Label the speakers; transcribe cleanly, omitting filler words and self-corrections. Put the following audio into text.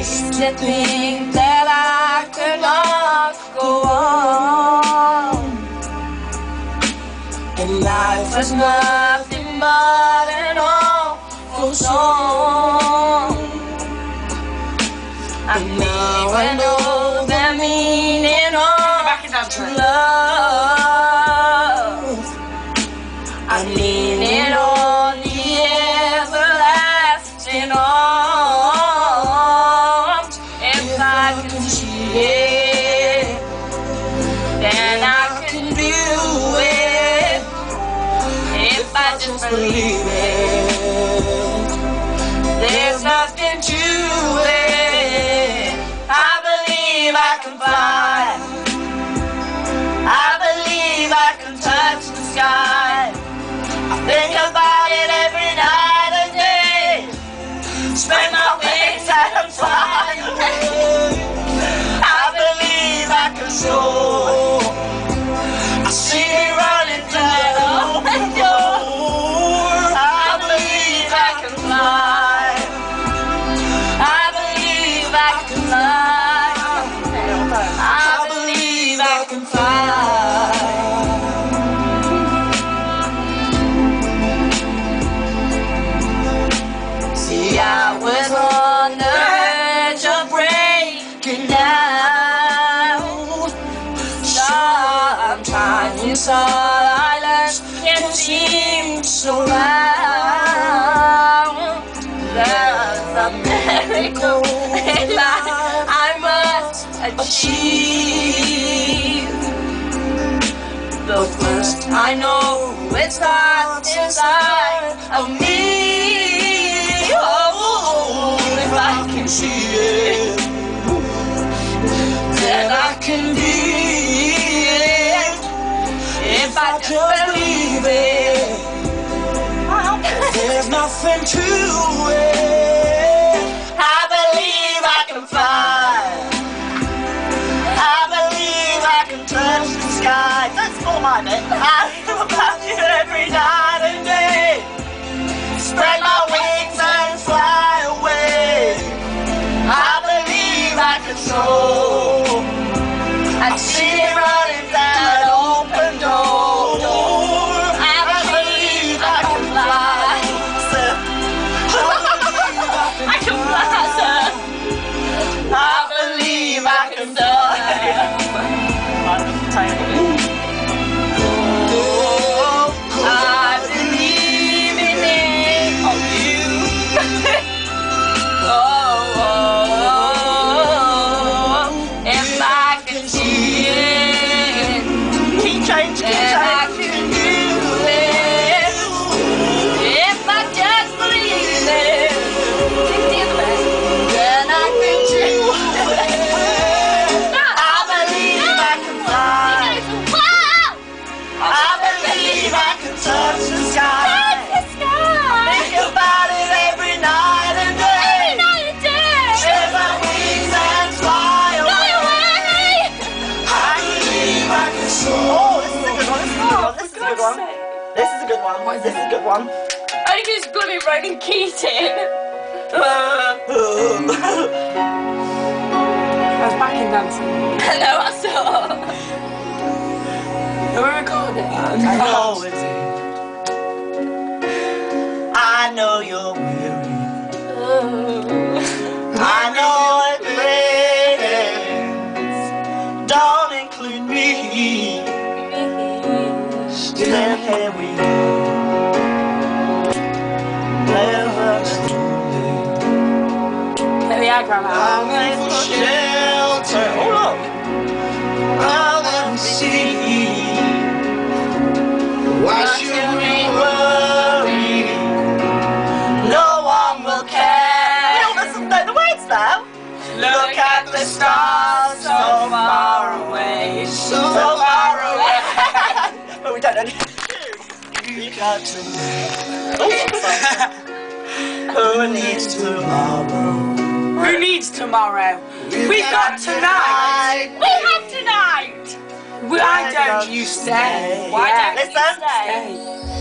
Speaker 1: used to think that I could not go on, and life was nothing but an awful song. And now I know the meaning of true love. I mean it all, the everlasting arms. If I can see it, then I can do it. If I just believe it, there's nothing to it. I believe I can fly. I believe I can touch the sky. I think about it every night and day. Spread my wings and fly away. I believe I can soar. I see me running through the open door. I believe I can fly. I believe I can fly. I believe I can fly. See, I was on the verge of breaking down. Sometimes it's all I learned, it seems so loud. There's a miracle in life I must achieve. But first I know it starts inside of me. Oh, if I can see it, then I can be it. If I just believe it, there's nothing to it. I believe I can fly. I believe I can touch the sky. That's all my bit. I think about you every night and day. Spread my wings and fly away. I believe I can soar. I see it running down that open door. I believe I can fly. I can fly, sir. I believe I can fly. I believe in it, of you. If I can see it, keep changing, then I can do it. If I just believe it, then I can do it. I believe I can fly. I believe I can touch the sky. Think about it every night and day. Spread my wings and fly away. I believe I can soar. Oh, this is a good one. This is a good one. This is a good one. This is a good one. I think it's bloody Ronan Keating.
Speaker 2: I was backing dancing.
Speaker 1: Hello, I saw.
Speaker 2: Are we recording?
Speaker 1: I know it's I know you're weary. I know it rains. Don't include me. Still here we go.
Speaker 2: There we are, Grandma.
Speaker 1: I'm in for shelter. Hold on. I'll never see. Why should we worry? No one will care. You don't know the words now. Look at the stars so far away. So far away. But we don't know. You got to know. Who needs tomorrow?
Speaker 2: Who needs tomorrow? We've got tonight.
Speaker 1: We have tonight.
Speaker 2: Why don't you stay?
Speaker 1: Why don't
Speaker 2: you
Speaker 1: listen?
Speaker 2: stay?